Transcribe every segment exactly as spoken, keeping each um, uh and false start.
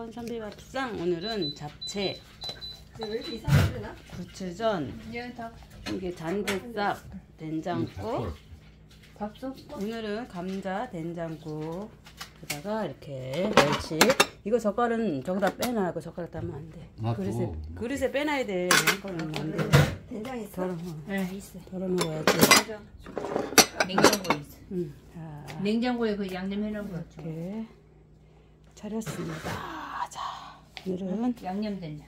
선비밥상 오늘은 잡채, 왜 이렇게 이상하게 되나? 고추전, 이게 잔대싹, 된장국. 밥솥? 오늘은 감자 된장국에다가 이렇게 멸치. 이거 젓갈은 저기다 빼놔. 그 젓가락 따면 안 돼. 아, 그릇에 또. 그릇에 빼놔야 돼. 한꺼번에 안 돼. 된장 있어? 덜어, 네, 있어요. 덜어 먹어야지. 냉장고에 있어. 응. 자, 냉장고에 그 양념 해놓은 거. 이렇게 차렸습니다. 자, 오늘은 양념 된장.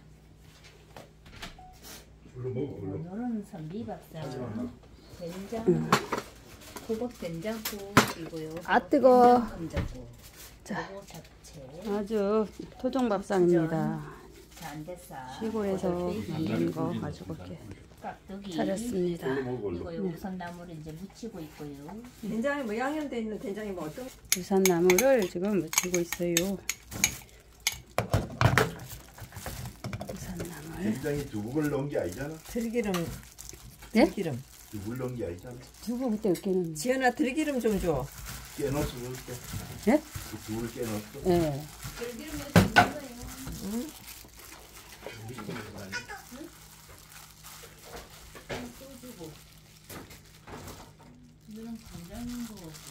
얼른 먹어, 얼른. 오늘은 선비밥상 된장, 음. 호박 된장국이고요. 아, 뜨거. 감자국. 자. 그리고 잡채. 아주 토종밥상입니다. 잔대싹. 시골에서 꼴빼기, 만든 거 가지고 이렇게 깍두기. 차렸습니다. 얼른 먹어, 얼른. 이거 우선나물을 이제 무치고 있고요. 된장이 뭐 양념돼 있는 된장이 뭐 어떤? 우산나물을 지금 무치고 있어요. 우산나물. 된장이 두부를 넣은 게 아니잖아. 들기름. 네? 들기름. 두부를 넣은 게 아니잖아. 두부 그때 으깨는. 지연아 들기름 좀 줘. 깨넣었어, 그때. 예? 그 두부를 깨넣었어. 예. 들기름에 넣는 거예요. 응? 소주고. 이거는 간장인 거 같고.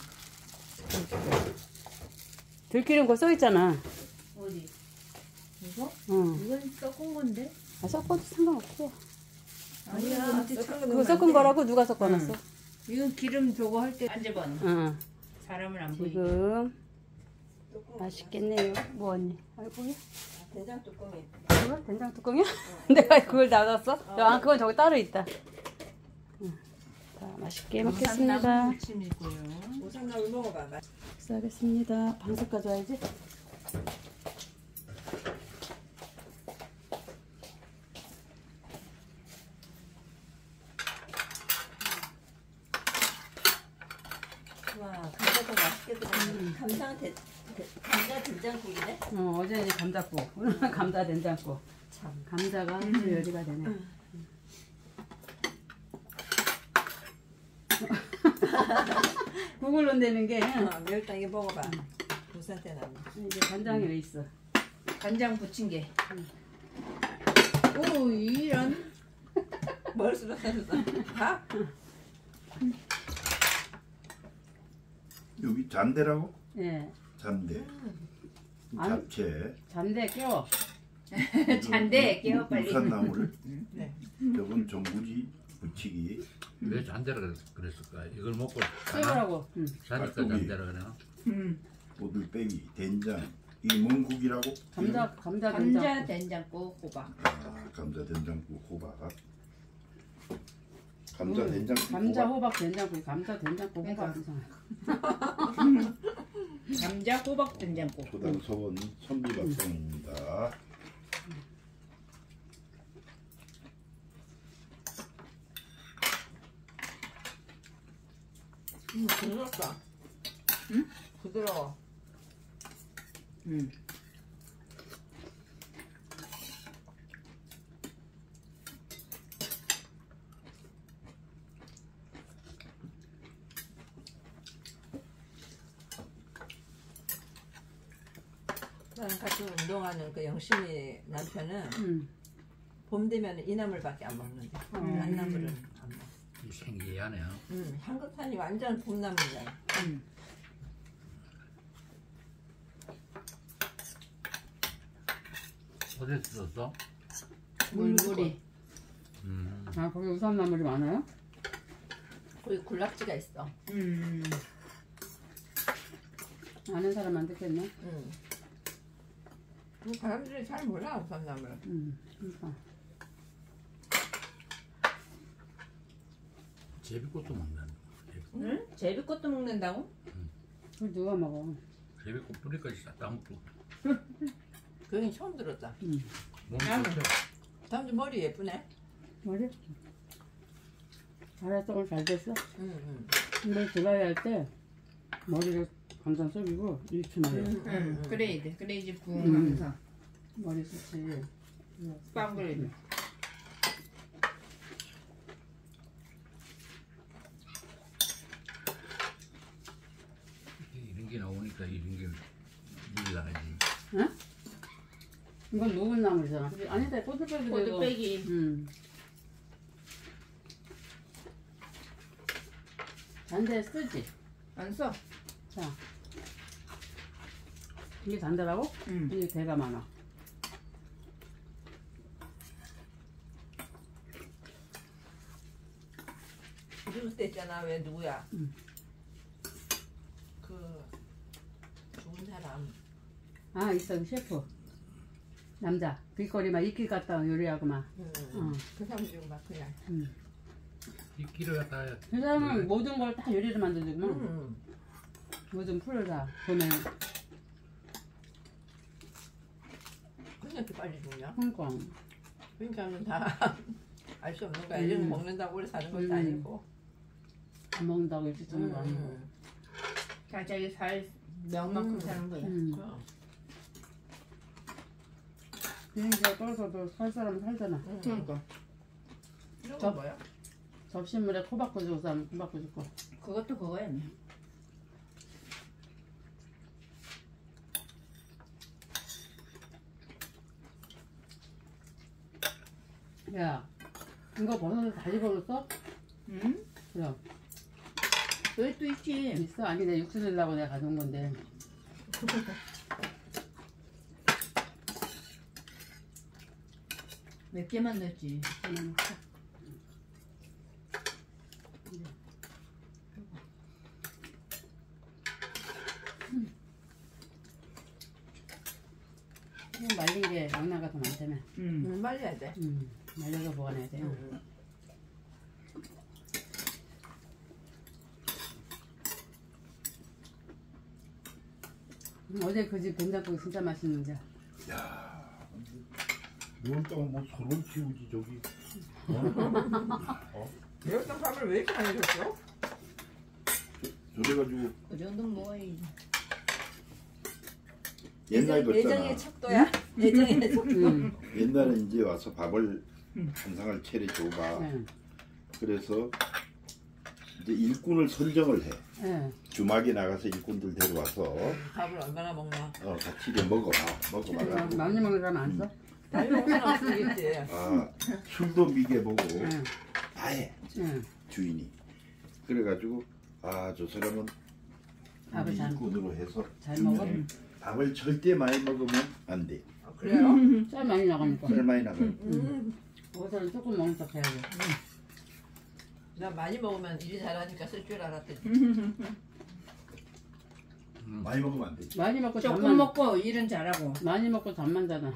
들기름 거 써있잖아. 어디? 이거? 응. 이건 섞은 건데? 아, 섞어도 상관없어. 아니야. 그거 섞은 거라고 누가 섞어놨어? 이건 기름 저거 할 때 앉아봐. 응. 사람을 안 보이게. 지금 맛있겠네요. 뭐 언니? 아이고. 된장 뚜껑이. 그거? 된장 뚜껑이야? 내가 그걸 놔뒀어? 아, 그건 저기 따로 있다. 응. 자, 맛있게 먹겠습니다. 무침이고요. 우산나물 먹어봐. 맛. 식사하겠습니다. 방석 가져와야지. 와, 감자도 맛있게 들어있네. 감자 된 감자 된장국이네. 어, 어제는 감자국, 오늘은 감자 된장국. 참, 감자가 아주 요리가 되네. 국을 넣는 게 어, 매울당 이거 먹어봐. 우산 때 나무. 이제 간장이 왜 있어? 간장 부친 게. 오, 이런. 뭘 쓰러졌어? 밥? 여기 잔대라고? 예. 잔대. 아니. 잡채. 잔대 껴. 잔대 깨워 빨리. 우산나물. 네. 저건 전구지 부치기. 왜 잔대라 그랬- 그랬을까? 이걸 먹고 자나? 껴라고. 응. 자니까 깍두기. 잔대라 그러나? 음. 오들빼기, 된장. 이 뭔 국이라고? 감자, 감자 감자 된장. 된장국 호박. 아, 감자 된장국 호박. 감자 음, 된장국 감자 호박. 호박 된장국. 감자 된장국 호박. 감자 호박 된장국. 초당서원 선비밥상입니다. 음, 부드럽다. 응? 부드러워. 음. 나랑 같이 운동하는 그 영심이 남편은 응. 봄 되면 이나물밖에 안 먹는데 음. 잣나물은 안 먹어. 이 생기하네. 음, 한국산이 완전 봄나물이야. 음. 어디서 썼어? 물물이. 음. 아, 거기 우산나물이 많아요? 거기 군락지가 있어. 음. 아는 사람 안 듣겠네. 음. 그 사람들이 잘 몰라 우산나물. 응. 그러니까. 제비꽃도 먹는다. 제비꽃. 응? 제비꽃도 먹는다고? 그걸 누가 먹어? 제비꽃 뿌리까지 싹 따먹고. 그건 처음 들었다. 응. 몸 나는. 좋죠. 다음주 머리 예쁘네. 머리? 알았어, 오늘 잘 됐어. 응, 응. 근데 드라이 할 때 머리를 감상 쏘이고 이렇게 말해. 응, 응, 응. 그래야 돼. 그래야지 부응하면서. 머리 숱이. 빵 그래야 돼. 이런 게 나오니까 이런 게 물이 나야지. 응? 이건 녹은 나물이잖아. 그치? 아니다, 꼬들빼기. 꼬들빼기. 음. 단데 쓰지? 안 써. 자. 이게 단데라고? 응. 이게 대가 많아. 죽을 때 있잖아. 왜 누구야? 응. 그 죽은 사람. 아, 있어, 그 셰프. 남자. 길거리 막 이끼 갖다 요리하고 막. 응. 응. 그 사람 지금 막 그냥. 응. 이 끼를 갖다 그 사람은 모든 걸 다 요리를 만들더구만. 응. 모든 풀을 다 보내. 그냥 이렇게 빨리 죽냐? 그러니까. 그러니까는 다 알 수 없는 거야. 이런 음. 거 먹는다고 오래 사는 것도 음. 아니고. 안 먹는다고 이렇게 주는 거 아니고. 음. 자, 자기 살 명만큼 음. 사는 거야. 응. 그럼. 비행기가 떨어져도 살 사람은 살잖아. 음. 그러니까. 이런 저- 건 뭐야? 접시물에 코바코 주고 싸면 코바코 주고. 그것도 그거였네. 야, 이거 버섯을 다 집어넣었어? 응? 그럼. 여기 또 있지. 있어? 아니, 내가 육수 내려고 내가 가져온 건데. 몇 개만 넣었지. 하나 먹자. 이거 말린 게 양나가 더 많다며. 응. 음, 말려야 돼. 음, 말려서 보관해야 돼요. 음. 음, 어제 그 집 된장국이 진짜 맛있는데. 야, 이럴다가 뭐 서로 키우지 저기. 어? 매운탕 밥을 왜 이렇게 많이 줬어? 저래가지고 그 정도는 먹어야지. 옛날 예정- 예정의 같잖아. 척도야? 예정의 척도. 음, 옛날에 이제 와서 밥을 한 상을 차려줘봐. 네, 그래서 이제 일꾼을 선정을 해. 네. 주막에 나가서 일꾼들 데려와서 밥을 얼마나 먹나? 어, 같이 이제 먹어봐. 먹어봐라. 많이 먹는 사람 안 써? 많이 먹는 사람 없겠지. 아, 술도 미개보고 네, 다 해. 네. 주인이. 그래가지고 아, 저 사람은 밥을 우리 잘- 일꾼으로 해서 잘 먹어? 음, 밥을 절대 많이 먹으면 안 돼. 아, 그래요? 쌀 많이 나가니까. 쌀 많이 나가요. 음. 버섯은 조금 먹는 척 해야 돼. 나 많이 먹으면 일이 잘하니까 쓸 줄 알았더니. 많이 먹으면 안 돼. 많이 먹고 조금 잠만 먹고 일은 잘하고. 많이 먹고 잠만 자나.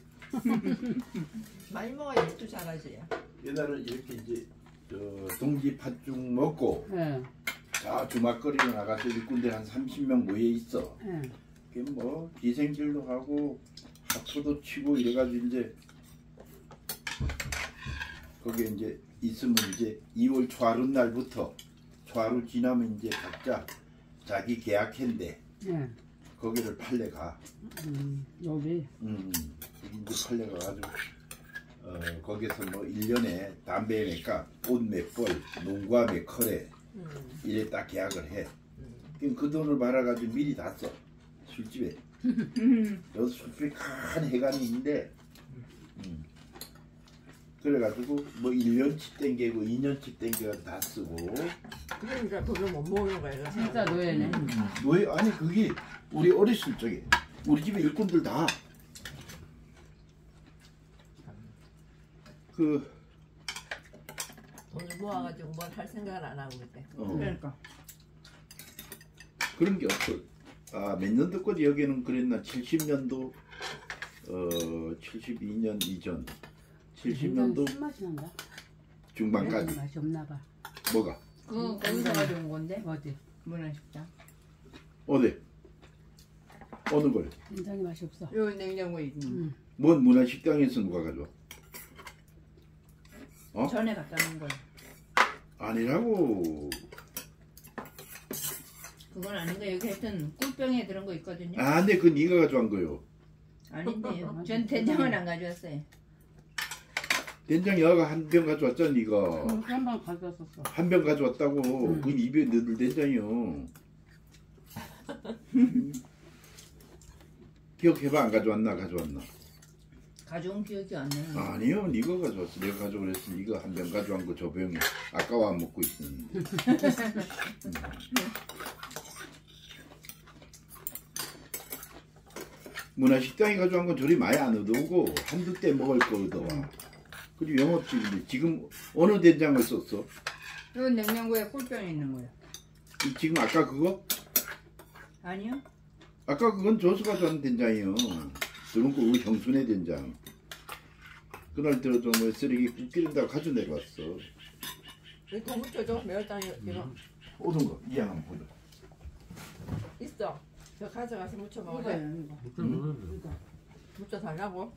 많이 먹어야 일도 잘하지. 옛날에 이렇게 이제 저 동지 팥죽 먹고 예, 자 주막거리로 나가서 일꾼들 한 삼십 명 모여 있어. 예. 그게 뭐 기생질도 하고 하프도 치고 이래가지고 이제 거기에 이제 있으면 이제 이월 초하루 날부터 초하루 지나면 이제 각자 자기 계약했는데 예. 거기를 팔래 가. 음, 여기. 음, 거기 이제 팔래 가가지고 어 거기서 뭐 일 년에 담배 몇 값, 옷 몇 벌, 농가 몇 커레 음. 이래 딱 계약을 해. 음. 그럼 그 돈을 받아가지고 미리 다 써. 술집에. 여기 술집에 큰 해관이 있는데 음. 그래가지고 뭐 일 년치 땡기고 이 년치 땡겨서 다 쓰고 그러니까 돈을 못 모으는 거야. 이런 진짜 사람은. 노예네. 왜 아니 그게 우리 어렸을 적에 우리 집에 일꾼들 다 그 돈을 모아가지고 뭘 할 생각을 안 하고 그때. 어, 그러니까. 그런 게 없어. 아, 몇 년도 거지 여기는 그랬나? 칠십 년도 어 칠십이 년 이전 칠십 년도 술맛이 난다. 중반까지 맛이 없나 봐. 뭐가 그거 거기서 가져온 건데. 어디? 문화식당. 어디 어느 걸? 된장이 맛이 없어. 요 냉장고에 있는. 음. 뭔 문화식당에서 누가 가져와? 어? 전에 갖다 놓은 거야. 아니라고. 그건 아닌가. 여기 하여튼 꿀병에 들은 거 있거든요. 아, 근데 그 네가 가져간 거요. 아닌데요. 전 된장을 안 가져왔어요. 된장 여가 한 병 가져왔잖아 네가. 한방 가져왔었어. 한 병 가져왔다고. 음. 그건 입에 넣을 된장이요. 기억해봐 안 가져왔나 가져왔나. 가져온 기억이 안 나요. 아니요, 네가 가져왔어. 내가 가져오랬으니 이거 한 병 가져온 거 저 병이 아까워 안 먹고 있으니. 문화식당에 가져온 건 저리 많이 안 얻어오고 한두 때 먹을 거 얻어와. 그리고 영업직인데 지금 어느 된장을 썼어? 이거 냉장고에 꿀병이 있는 거예요. 이- 지금 아까 그거? 아니요? 아까 그건 저수 가져온 된장이요. 저런 거 우리 형수네 된장. 그날 들어도 뭐 쓰레기 국 끓인다고 가져 내려왔어. 이거 묻혀줘. 매울당이 이거 오던 거, 이 양 한번 보자. 있어. 저 가져가서 묻혀 먹을래? 이거요, 이거. 음. 이거. 묻혀 달라고?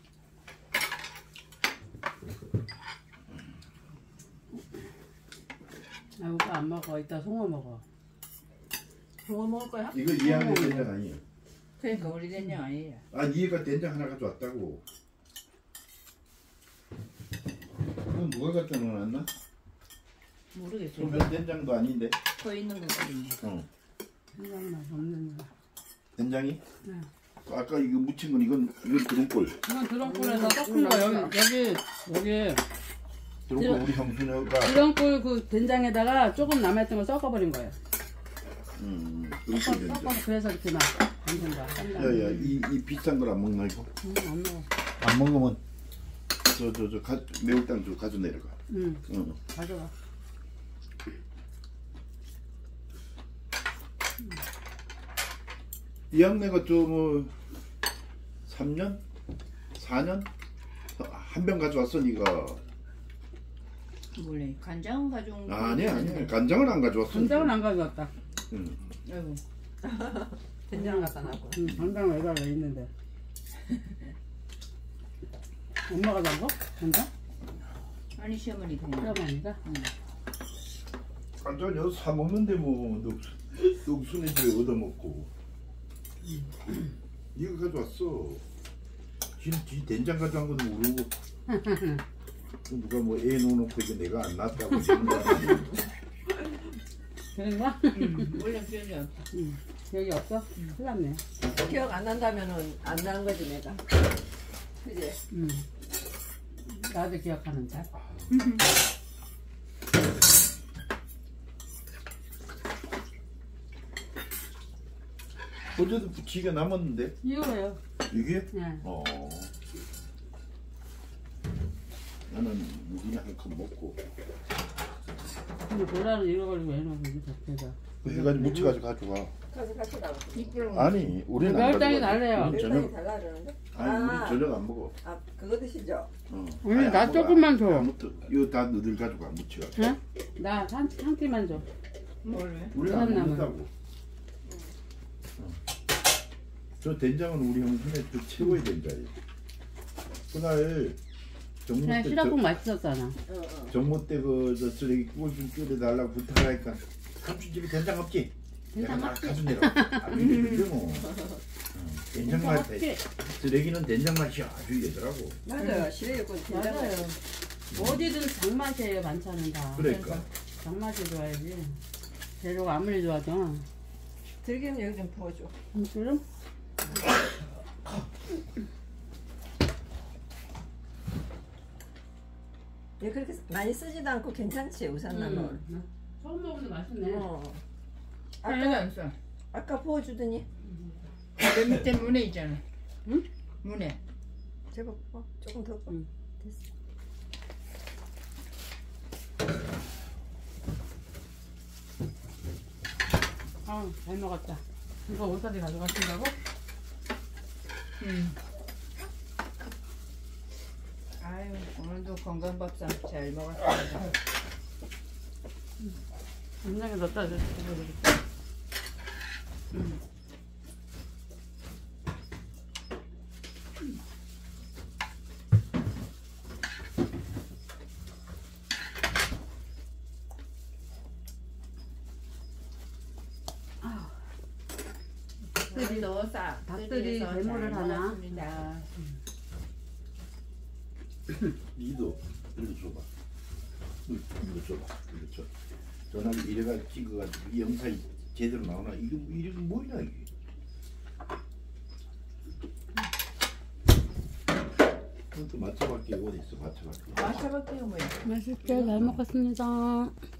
아, 오빠 안 먹어. 이따 송어 먹어. 송어 먹을 거야? 이거 이양의 된장 아니에요. 그러니까 우리 된장 아니에요. 아, 니가 된장 하나 가져왔다고. 그건 누가 갖다 놓았나? 모르겠어요. 소면 된장도 아닌데. 더 있는 거거든요. 어. 생각나 없는 거. 된장이? 네. 아까 이거 묻힌 건 이건 이건 드론골. 이건 드럼골에서 섞은 거 여기 여기 여기 드론골 우리 형수녀가. 드럼골 그 된장에다가 조금 남아있던 거 섞어버린 거예요. 음, 섞어, 드론골 된장. 섞어서 그래서 이렇게 막 담근 거야. 야야 이 이 비싼 걸 안 먹나 이거? 응, 안 먹어. 안 먹으면 저 저 저 매울당 저 가져 내려가. 응, 응. 가져가. 이 학내가 좀뭐 삼 년? 사 년? 한 병 가져왔어 니가. 몰래 간장은 가져온 거. 아니 아니 간장은 안 가져왔어. 간장은 안 가져왔다. 응. 아이고. 된장 갖다 놔고. 응, 간장 왜 달라 있는데. 엄마가 담궈? 간장? 아니 시어머니 된장. 시어머니가? 응. 간장 여기서 사 먹는데 뭐 녹수 녹수네 집에 얻어 먹고. 이거 가져왔어. 지, 지 된장 가져온 건 모르고. 누가 뭐 애 놓아놓고 이제 내가 안 낳았다고 지금 그런가? 응, 원래 기억이 없어. 응. 여기 없어? 큰일 났네. 기억 안 난다면은 안 나는 거지 내가. 그지? 응. 나도 기억하는데. 어제도 부치가 남았는데 이거예요. 이게? 네. 어. 나는 무기나 한 컵 먹고 근데 보라는 이거 가지고 왜 넣는 게 자체가. 그 해가지고 묻혀가지고 가져가. 가서 같이 나가. 이쁘로. 아니 우리는 안 매울당이 가져가. 달래요. 우리 일당이 저녁 달라 그러는데? 아니 우리 저녁 안 먹어. 아 그거 드시죠? 어. 오늘 아니, 나 안 먹어. 조금만 줘. 아무튼 이거 다 너들 가져가 묻혀가지고. 응? 나한 한 끼만 줘. 뭘왜? 우리 안 계란 먹는다고. 어. 저 된장은 우리 형편에 그 최고의 된장이에요. 그날 정모 그냥 때 시라국 저- 맛있었잖아. 어, 어. 정모 때그 쓰레기 국을 좀 끓여달라고 부탁하니까 삼촌 집에 된장 없지? 된장 내가 다 없지? 가져 내려. 아 이게 뭐. 어, 된장 맛 없지? 쓰레기는 된장 맛이 아주 이더라고. 맞아요. 시래기국 된장 맞아요. 어디든 장맛이에요 반찬은 다. 그러니까. 장맛이 좋아야지. 재료가 아무리 좋아도. 들기름 여기 좀 부어줘. 음, 그럼? 얘 그렇게 많이 쓰지도 않고 괜찮지 우산나물. 음. 처음 먹는데 맛있네. 어. 하나도 아까 안 써. 아까 부어주더니 맨 밑에 문에 있잖아. 응? 문에. 제법 부어. 조금 더 부어. 응. 됐어. 아, 잘 먹었다. 이거 오사리 가져가신다고? 응. 아유 오늘도 건강밥상 잘 먹었습니다. 간장에 넣었다 줘. 닭들이 넣어서 닭들이 대모를 하나? 니도 이거 줘봐. 응, 이거 줘봐. 이거 줘. 전화기 이래가 찍어가지고 이 영상이 제대로 나오나? 이게 이게 뭐냐 이게? 그것도 맞춰봤기 어디 있어 맞춰봤기. 마차밖에 뭐야? 맛있게 잘 먹었습니다.